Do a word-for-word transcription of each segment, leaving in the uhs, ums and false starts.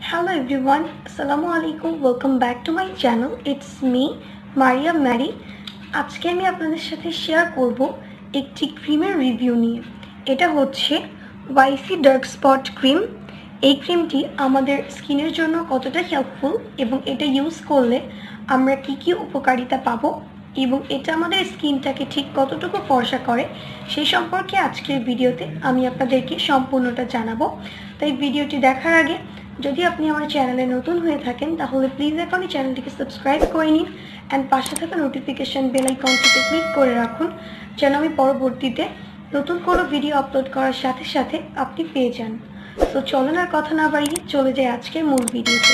Hello everyone, Assalamu alaikum. Welcome back to my channel. It's me, Maria Mary. আজকে আমি আপনাদের সাথে share করব একটি ক্রিমের রিভিউ নিয়ে। এটা হচ্ছে ওয়াইসি ডার্ক স্পট ক্রিম। এই ক্রিমটি আমাদের স্কিনের জন্য কতটা হেল্পফুল এবং এটা ইউজ করলে আমরা কি কি উপকারিতা পাবো এবং এটা আমাদের স্কিনটাকে ঠিক কতটুকু ফর্সা করে সেই সম্পর্কে আজকের ভিডিওতে আমি আপনাদেরকে সম্পূর্ণটা জানাবো। তাই ভিডিওটি দেখার আগে যদি আপনি আমার চ্যানেলে নতুন হয়ে থাকেন তাহলে প্লিজ এখনই চ্যানেলটিকে সাবস্ক্রাইব করে নিন অ্যান্ড পাশে থাকা নোটিফিকেশন বেল আইকনটিতে ক্লিক করে রাখুন যেন আমি পরবর্তীতে নতুন কোনো ভিডিও আপলোড করার সাথে সাথে আপনি পেয়ে যান। তো চলুন আর কথা না বাড়িয়ে চলে যাই আজকের মূল ভিডিওতে।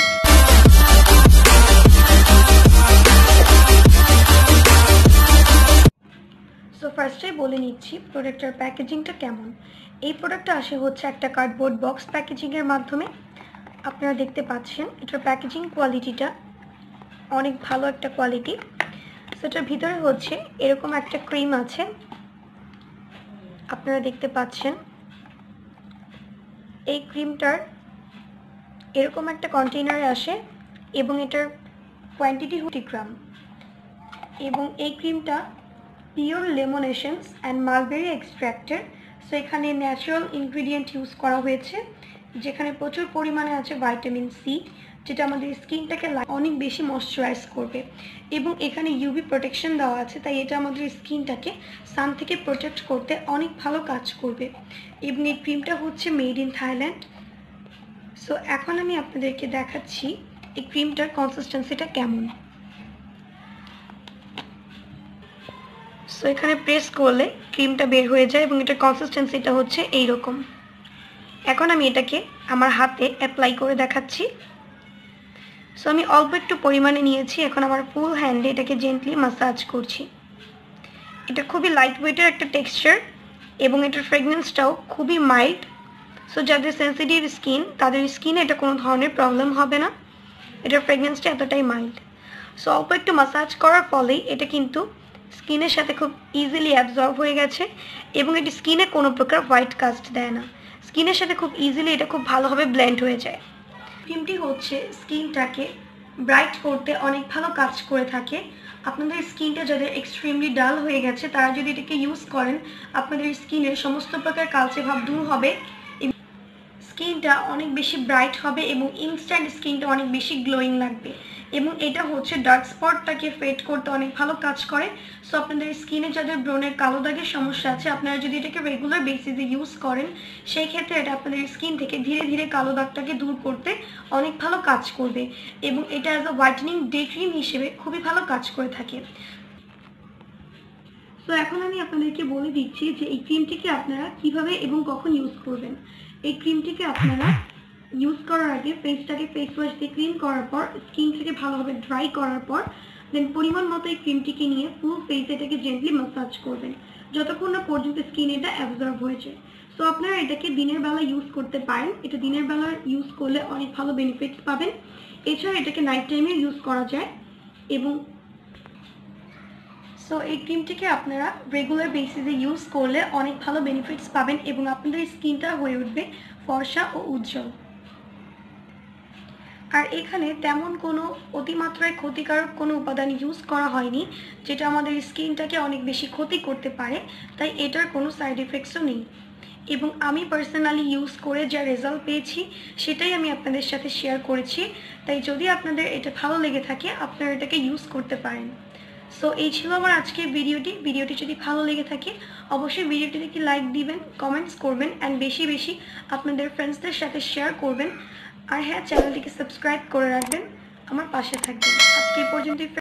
সো ফার্স্টেই বলে নিচ্ছি প্রোডাক্টের প্যাকেজিংটা কেমন। এই প্রোডাক্টটা আসে হচ্ছে একটা কার্ডবোর্ড বক্স প্যাকেজিংয়ের মাধ্যমে। আপনারা দেখতে পাচ্ছেন এটার প্যাকেজিং কোয়ালিটিটা অনেক ভালো একটা কোয়ালিটি। সেটার ভিতরে হচ্ছে এরকম একটা ক্রিম আছে, আপনারা দেখতে পাচ্ছেন। এই ক্রিমটার এরকম একটা কন্টেইনারে আসে এবং এটার কোয়ান্টিটি কুড়ি গ্রাম এবং এই ক্রিমটা pure lemon essence and mulberry এক্সট্র্যাক্টের। সো এখানে ন্যাচারাল ইনগ্রিডিয়েন্ট ইউজ করা হয়েছে যেখানে প্রচুর পরিমাণে আছে ভাইটামিন সি, যেটা আমাদের স্কিনটাকে অনেক বেশি ময়শ্চারাইজ করবে এবং এখানে ইউভি প্রোটেকশন দেওয়া আছে, তাই এটা আমাদের স্কিনটাকে সান থেকে প্রোটেক্ট করতে অনেক ভালো কাজ করবে এবং এই ক্রিমটা হচ্ছে মেড ইন থাইল্যান্ড। সো এখন আমি আপনাদেরকে দেখাচ্ছি এই ক্রিমটার কনসিস্টেন্সিটা কেমন। সো এখানে প্রেস করলে ক্রিমটা বের হয়ে যায় এবং এটার কনসিস্টেন্সিটা হচ্ছে এইরকম। এখন আমি এটাকে আমার হাতে অ্যাপ্লাই করে দেখাচ্ছি। সো আমি অল্প একটু পরিমাণে নিয়েছি, এখন আমার ফুল হ্যান্ডে এটাকে জেন্টলি ম্যাসাজ করছি। এটা খুবই লাইট ওয়েটের একটা টেক্সচার এবং এটার ফ্রেগনেন্সটাও খুবই মাইল্ড। সো যাদের সেন্সিটিভ স্কিন তাদের স্কিনে এটা কোনো ধরনের প্রবলেম হবে না, এটার ফ্রেগনেন্সটা এতটাই মাইল্ড। সো অল্প একটু ম্যাসাজ করার ফলেই এটা কিন্তু স্কিনের সাথে খুব ইজিলি অ্যাবজর্ব হয়ে গেছে এবং এটি স্কিনে কোনো প্রকার হোয়াইট কাস্ট দেয় না। স্কিনের সাথে খুব ইজিলি এটা খুব ভালোভাবে ব্লেন্ড হয়ে যায়। ক্রিমটি হচ্ছে স্কিনটাকে ব্রাইট করতে অনেক ভালো কাজ করে থাকে। আপনাদের স্কিনটা যাদের এক্সট্রিমলি ডাল হয়ে গেছে তারা যদি এটাকে ইউজ করেন আপনাদের স্কিনের সমস্ত প্রকার কালচে ভাব দূর হবে, স্কিনটা অনেক বেশি ব্রাইট হবে এবং ইনস্ট্যান্ট স্কিনটা অনেক বেশি গ্লোয়িং লাগবে এবং এটা হচ্ছে ডার্ক স্পটটাকে ফেড করতে অনেক ভালো কাজ করে। সো আপনাদের স্কিনে যাদের ব্রণের কালো দাগের সমস্যা আছে আপনারা যদি এটাকে রেগুলার বেসিসে ইউজ করেন সেই ক্ষেত্রে এটা আপনাদের স্কিন থেকে ধীরে ধীরে কালো দাগটাকে দূর করতে অনেক ভালো কাজ করবে এবং এটা as a whitening day cream হিসেবে খুবই ভালো কাজ করে থাকে। তো এখন আমি আপনাদেরকে বলে দিচ্ছি যে এই ক্রিমটিকে আপনারা কিভাবে এবং কখন ইউজ করবেন। এই ক্রিমটিকে আপনারা ইউজ করার আগে ফেসটাকে ফেস ওয়াশ দিয়ে ক্লিন করার পর স্কিন থেকে ভালোভাবে ড্রাই করার পর দেন পরিমাণ মতো এই ক্রিমটিকে নিয়ে ফুল ফেস এটাকে জেন্টলি ম্যাসাজ করবেন যতক্ষণ না পর্যন্ত স্কিন এটা অ্যাবজর্ব হয়েছে। সো আপনারা এটাকে দিনের বেলা ইউজ করতে পারেন, এটা দিনের বেলা ইউজ করলে অনেক ভালো বেনিফিটস পাবেন। এছাড়া এটাকে নাইট টাইমে ইউজ করা যায় এবং সো এই ক্রিমটিকে আপনারা রেগুলার বেসিসে ইউজ করলে অনেক ভালো বেনিফিটস পাবেন এবং আপনাদের স্কিনটা হয়ে উঠবে ফর্সা ও উজ্জ্বল। আর এখানে তেমন কোনো অতিমাত্রায় ক্ষতিকারক কোনো উপাদান ইউজ করা হয়নি যেটা আমাদের স্কিনটাকে অনেক বেশি ক্ষতি করতে পারে, তাই এটার কোনো সাইড এফেক্টসও নেই এবং আমি পার্সোনালি ইউজ করে যা রেজাল্ট পেয়েছি সেটাই আমি আপনাদের সাথে শেয়ার করেছি। তাই যদি আপনাদের এটা ভালো লেগে থাকে আপনারা এটাকে ইউজ করতে পারেন। সো এই ছিল আমার আজকের ভিডিওটি। ভিডিওটি যদি ভালো লেগে থাকে অবশ্যই ভিডিওটিতে একটি লাইক দিবেন, কমেন্টস করবেন অ্যান্ড বেশি বেশি আপনাদের ফ্রেন্ডসদের সাথে শেয়ার করবেন। আর হ্যাঁ, চ্যানেলটিকে সাবস্ক্রাইব করে রাখবেন, আমার পাশে থাকবেন। আজকে এই পর্যন্তই।